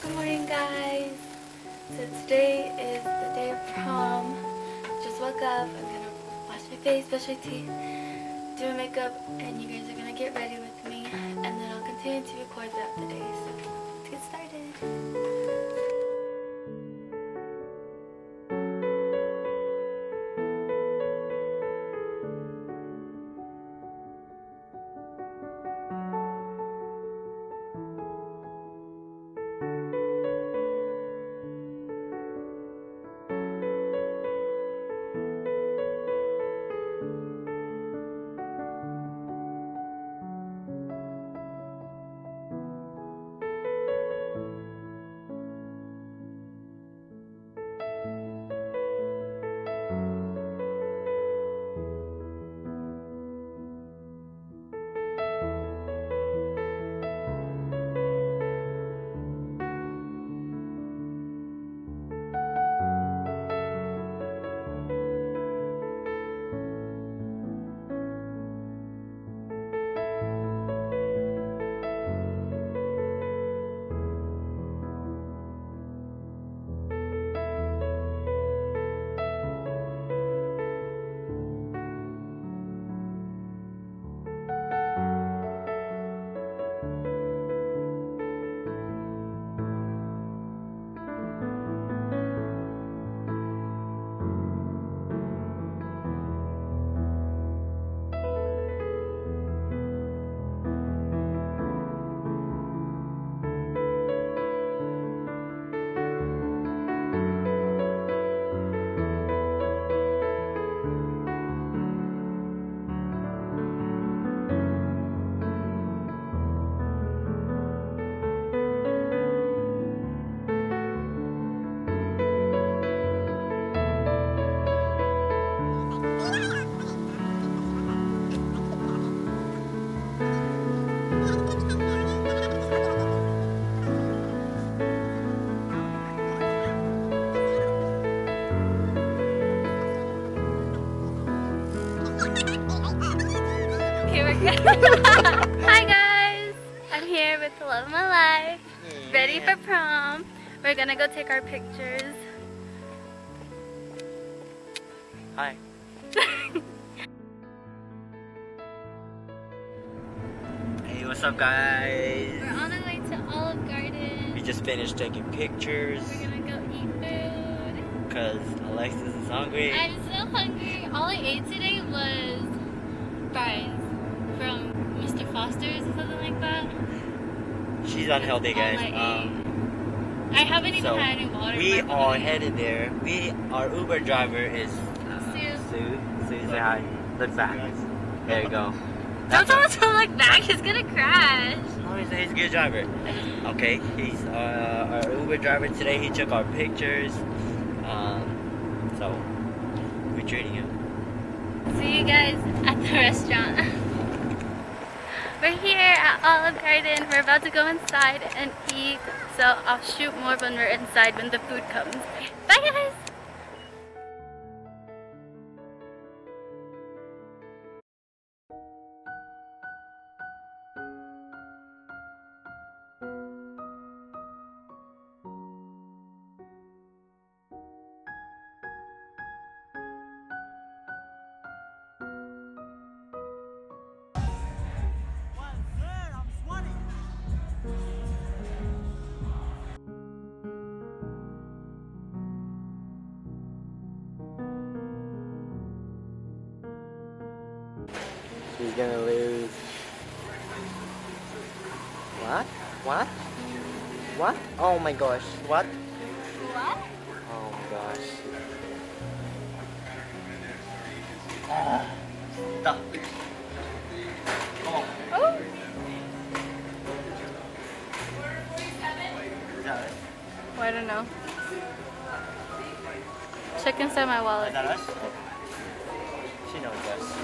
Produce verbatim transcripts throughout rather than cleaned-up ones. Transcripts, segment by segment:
Good morning, guys. So today is the day of prom. Just woke up. I'm gonna wash my face, brush my teeth, do my makeup, and you guys are gonna get ready with me, and then I'll continue to record throughout the day. So let's get started. Hi guys! I'm here with the love of my life, ready for prom. We're gonna go take our pictures. Hi. Hey, what's up guys? We're on our way to Olive Garden. We just finished taking pictures. We're gonna go eat food. Because Alexis is hungry. I'm so hungry. All I ate today was fries from Mister Foster's or something like that. She's unhealthy, guys. I, um, I haven't even so had any water. We in my are body. headed there. We our Uber driver is uh, Sue. Sue. Sue, say hi. Look back. There you go. Don't tell us to look back. It's gonna crash. Oh, he's, he's a good driver. Okay, he's uh, our Uber driver today. He took our pictures. Um, so we're treating him. See you guys at the restaurant. We're here at Olive Garden. We're about to go inside and eat. So I'll shoot more when we're inside when the food comes. Bye guys! She's gonna lose. What? What? What? Oh my gosh. What? What? Oh my gosh. Ah. Stop. Oh. Oh! Is that us? Well, I don't know. Check inside my Is wallet. that us? She knows us.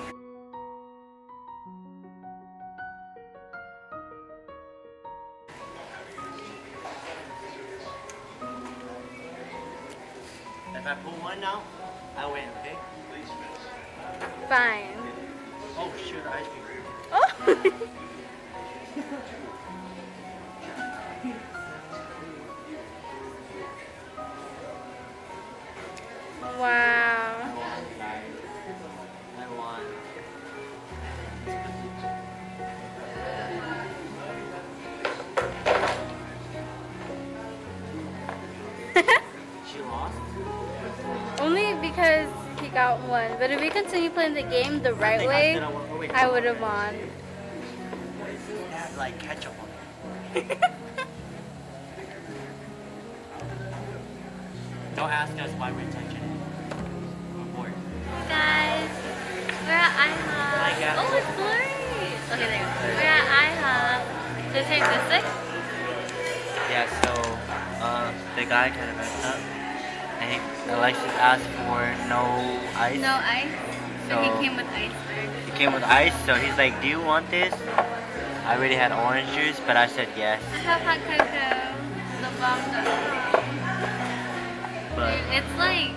If I pull one now, I win, okay? Fine. Oh shoot, ice cream. Oh! She lost? Only because he got one. But if we continue playing the game the right way, I would have won. Like ketchup on it. Don't ask us why we're touching it. We're bored. Guys, we're at IHOP. Oh, it's blurry. Okay, there you go. We're at IHOP. Should I take this way? Yeah, so uh, the guy kind of messed up. I think Alexis asked for no ice. No ice. So, So he came with iceberg. he came with ice, so he's like, do you want this? I already had orange juice, but I said yes. I have hot cocoa. The bomb dot com. But It's like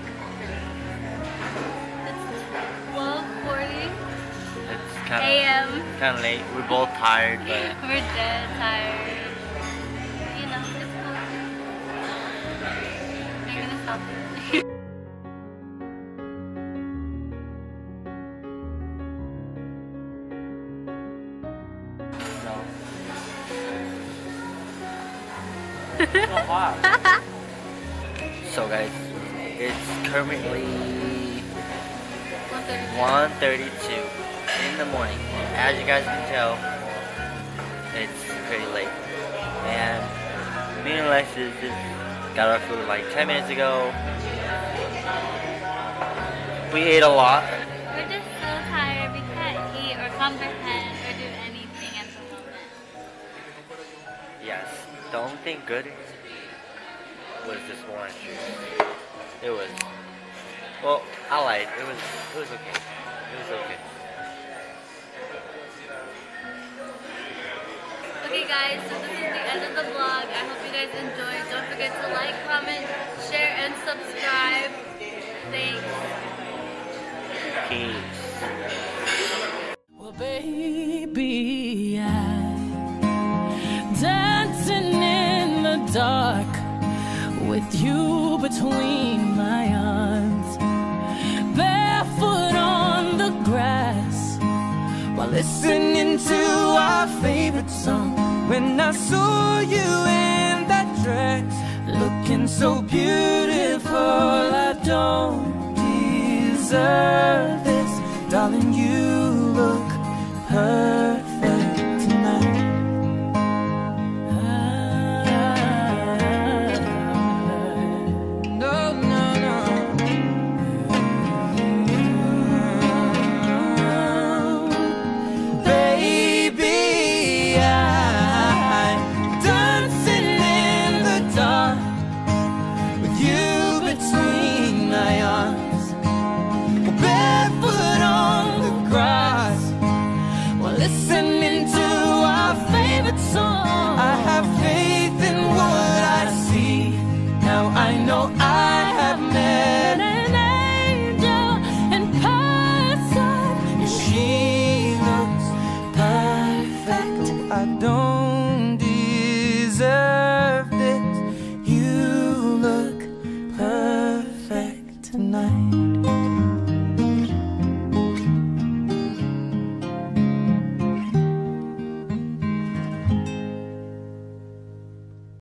it's twelve forty it's a kind of m kind of late. We're both tired, but We're dead tired. You know, it's cool. Are you gonna stop it? no. So hot. So guys, it's currently one thirty-two in the morning. As you guys can tell, it's pretty late. And me and Alexis just got our food like ten minutes ago. We ate a lot. We're just so tired. We can't eat or comprehend or do anything at the moment. Yes, the only thing good was this orange juice. It was, well, I lied. It was, it was okay. It was okay. Okay guys, so this is the end of the vlog. I hope you guys enjoyed. Don't forget to like, comment, share, and subscribe. Thanks. Peace. Well, baby, I'm dancing in the dark with you between my arms, barefoot on the grass while listening to our favorite song. When I saw you in that dress, looking so beautiful, I don't deserve